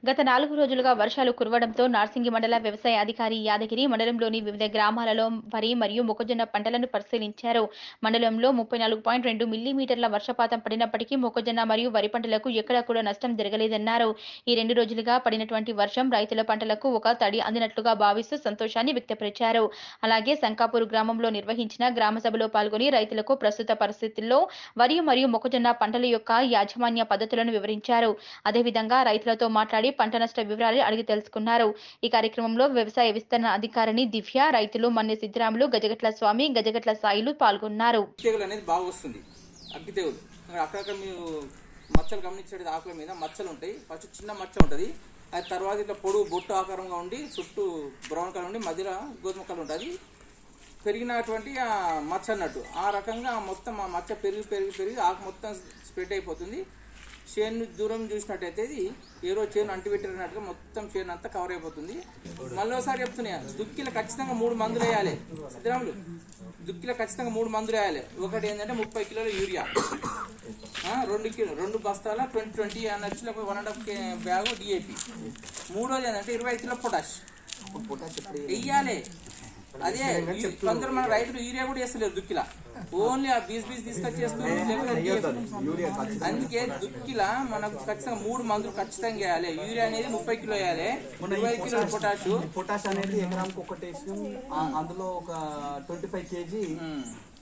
గత 4 రోజులుగా వర్షాలు కురవడంతో నార్సింగి మండల వ్యవసాయ అధికారి యాదగిరి మండలంలోని వివిధ గ్రామాలలో వరి మరియు మొక్కజొన్న పంటలను పరిశీలించారు. మండలంలో 34.2 మిల్లీమీటర్ల వర్షపాతం పడినప్పటికీ మొక్కజొన్న మరియు వరి పంటలకు ఎక్కడా కూడా నష్టం జరగలేదన్నారు. ఈ 2 రోజులుగా పడినటువంటి వర్షం రైతుల పంటలకు ఒక తడి అందినట్లుగా భావిస్తూ సంతోషాన్ని వ్యక్తపరిచారు. అలాగే సంకాపూర్ గ్రామంలో నిర్వహించిన గ్రామ సభలో పాల్గొని రైతులకు ప్రస్తుత పరిస్థితుల్లో వరి మరియు మొక్కజొన్న పంటల యొక్క యాజమాన్య పద్ధతులను వివరించారు. అదేవిధంగా రైతులతో మాట్లాడి పంట నష్ట వివరాలు అడిగి తెలుసుకున్నారు. ఈ కార్యక్రమంలో వ్యవసాయ విస్తరణ అధికారిని దివ్య, రైతులు మన్నె సిద్ధిరాములు, గజగట్ల స్వామి, గజగట్ల సాయిలు పాల్గొన్నారు. తెగులు అనేది బాగా వస్తుంది. అగ్గి తెగులు అక్కడక్కడ మీరు మచ్చలు గమనించేది, ఆకుల మీద మచ్చలు ఉంటాయి. ఫస్ట్ చిన్న మచ్చ ఉంటుంది, అది తర్వాత ఇట్లా పొడుగు బొట్టు ఆకారంగా ఉండి చుట్టూ బ్రౌన్ కలర్ ఉండి మధ్యలో గోధుమ కలర్ ఉంటుంది. పెరిగినటువంటి ఆ మచ్చ అన్నట్టు ఆ రకంగా మొత్తం ఆ మచ్చ పెరిగి పెరిగి పెరిగి ఆకు మొత్తం స్ప్రెడ్ అయిపోతుంది. చేను దూరం చూసినట్టయితే ఇది ఏరో చేను అంటిపెట్టినట్టుగా మొత్తం చేను అంతా కవర్ అయిపోతుంది. మళ్ళీసారి చెప్తున్నాయా, దుక్కిలో ఖచ్చితంగా 3 మందులు వేయాలి. సిద్ధరాములు, దుక్కిలో ఖచ్చితంగా 3 మందులు వేయాలి. ఒకటి ఏంటంటే 30 కిలోల యూరియా, 2 బస్తాల 20 అనొచ్చు, లేకపోతే 1.5 బ్యాగు డిఏపి. మూడోది ఏంటంటే 25 కిలో పొటాష్ వెయ్యాలి. అదే కొందరు మన రైతులు యూరియా కూడా వేస్తలేరు దుక్కిలా, ఓన్లీ ఆ బీస్ తీసుకొచ్చేస్తుంది. అందుకే దుక్కిలా మనకు ఖచ్చితంగా 3 మందులు ఖచ్చితంగా వేయాలి. యూరియా అనేది 30 కిలో వేయాలి, 20 కిలో పొటాష్ అనేది ఎకరానికి ఒకటి, అందులో ఒక 25 kg